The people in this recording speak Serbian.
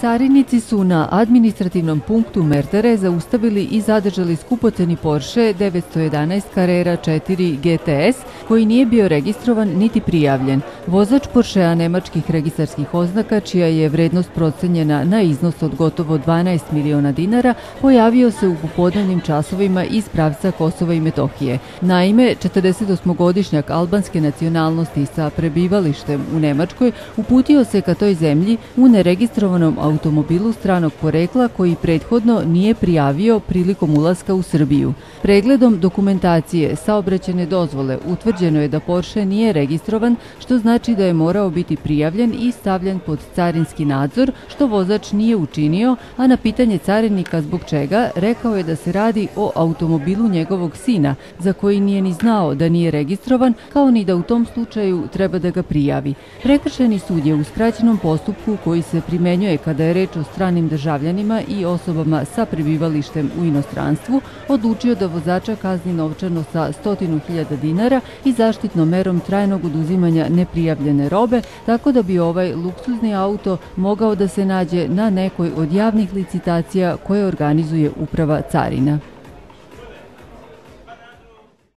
Carinici su na administrativnom punktu Merdare zaustavili i zadržali skupoceni Porsche 911 Carrera 4 GTS koji nije bio registrovan niti prijavljen. Vozač Porschea nemačkih registarskih oznaka, čija je vrednost procenjena na iznos od gotovo 12 miliona dinara, pojavio se u popodnevnim časovima iz pravca Kosova i Metohije. Naime, 48-godišnjak albanske nacionalnosti sa prebivalištem u Nemačkoj uputio se ka toj zemlji u neregistrovanom automobilu stranog porekla koji prethodno nije prijavio prilikom ulaska u Srbiju. Pregledom dokumentacije saobraćajne dozvole utvrđeno je da Porsche nije registrovan, što znači da je morao biti prijavljen i stavljen pod carinski nadzor, što vozač nije učinio, a na pitanje carinika zbog čega rekao je da se radi o automobilu njegovog sina, za koji nije ni znao da nije registrovan, kao ni da u tom slučaju treba da ga prijavi. Prekršajni sud je u skraćenom postupku koji se primenjuje kada je reč o stranim državljanima i osobama sa prebivalištem u inostranstvu odlučio da vozača kazni novčano sa 100.000 dinara i zaštitnom merom trajnog oduzimanja neprijavljene robe, tako da bi ovaj luksuzni auto mogao da se nađe na nekoj od javnih licitacija koje organizuje Uprava carina.